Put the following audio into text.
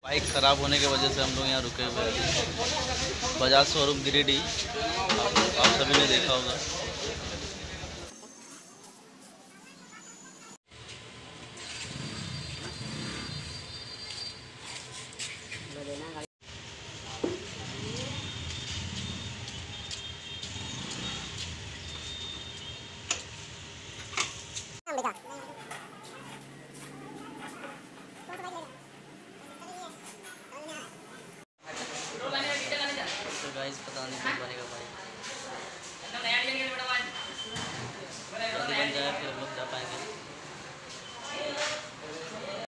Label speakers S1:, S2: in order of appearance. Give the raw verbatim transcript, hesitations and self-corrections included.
S1: Bike ख़राब होने की वजह से हम लोग यहाँ रुके हुए हैं। बजाज शोरूम गिरिडीह, आप, आप सभी ने देखा होगा।